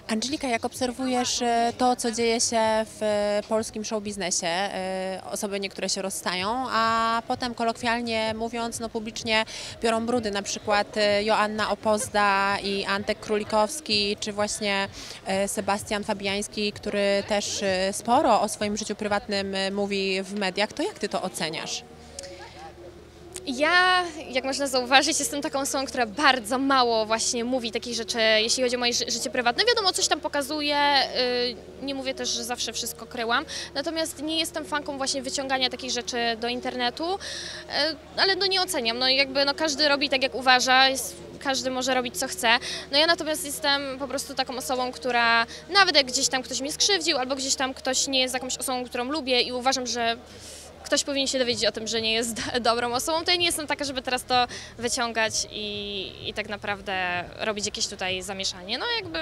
Angelika, jak obserwujesz to, co dzieje się w polskim showbiznesie, osoby niektóre się rozstają, a potem kolokwialnie mówiąc, no publicznie biorą brudy, na przykład Joanna Opozda i Antek Królikowski, czy właśnie Sebastian Fabiański, który też sporo o swoim życiu prywatnym mówi w mediach, to jak ty to oceniasz? Ja, jak można zauważyć, jestem taką osobą, która bardzo mało właśnie mówi takich rzeczy, jeśli chodzi o moje życie prywatne. Wiadomo, coś tam pokazuję, nie mówię też, że zawsze wszystko kryłam, natomiast nie jestem fanką właśnie wyciągania takich rzeczy do internetu, ale no nie oceniam, no jakby no każdy robi tak jak uważa, każdy może robić co chce. No ja natomiast jestem po prostu taką osobą, która nawet jak gdzieś tam ktoś mnie skrzywdził albo gdzieś tam ktoś nie jest jakąś osobą, którą lubię i uważam, że ktoś powinien się dowiedzieć o tym, że nie jest dobrą osobą, to ja nie jestem taka, żeby teraz to wyciągać i tak naprawdę robić jakieś tutaj zamieszanie. No jakby.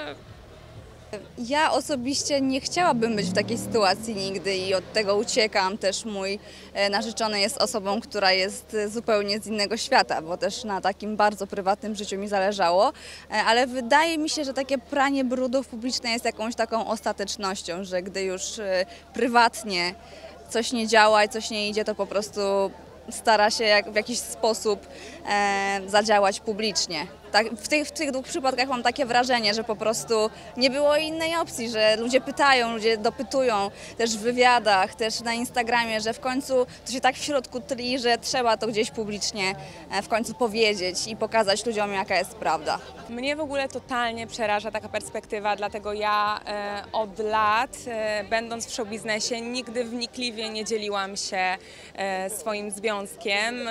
Ja osobiście nie chciałabym być w takiej sytuacji nigdy i od tego uciekam. Też mój narzeczony jest osobą, która jest zupełnie z innego świata, bo też na takim bardzo prywatnym życiu mi zależało, ale wydaje mi się, że takie pranie brudów publiczne jest jakąś taką ostatecznością, że gdy już prywatnie coś nie działa i coś nie idzie, to po prostu stara się w jakiś sposób zadziałać publicznie. Tak, w tych dwóch przypadkach mam takie wrażenie, że po prostu nie było innej opcji, że ludzie pytają, ludzie dopytują też w wywiadach, też na Instagramie, że w końcu to się tak w środku tli, że trzeba to gdzieś publicznie w końcu powiedzieć i pokazać ludziom, jaka jest prawda. Mnie w ogóle totalnie przeraża taka perspektywa, dlatego ja od lat, będąc w showbiznesie, nigdy wnikliwie nie dzieliłam się swoim związkiem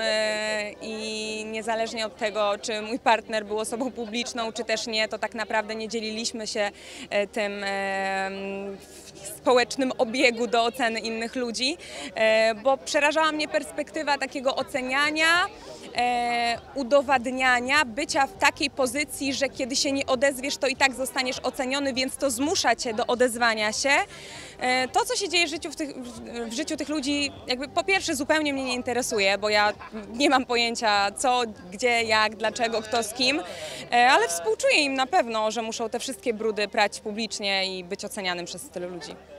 i niezależnie od tego, czy mój partner był osobą publiczną, czy też nie, to tak naprawdę nie dzieliliśmy się tym społecznym obiegu do oceny innych ludzi, bo przerażała mnie perspektywa takiego oceniania, udowadniania, bycia w takiej pozycji, że kiedy się nie odezwiesz, to i tak zostaniesz oceniony, więc to zmusza cię do odezwania się. To, co się dzieje w życiu tych ludzi, jakby po pierwsze zupełnie mnie nie interesuje, bo ja nie mam pojęcia co, gdzie, jak, dlaczego, kto z kim, ale współczuję im na pewno, że muszą te wszystkie brudy prać publicznie i być ocenianym przez tylu ludzi.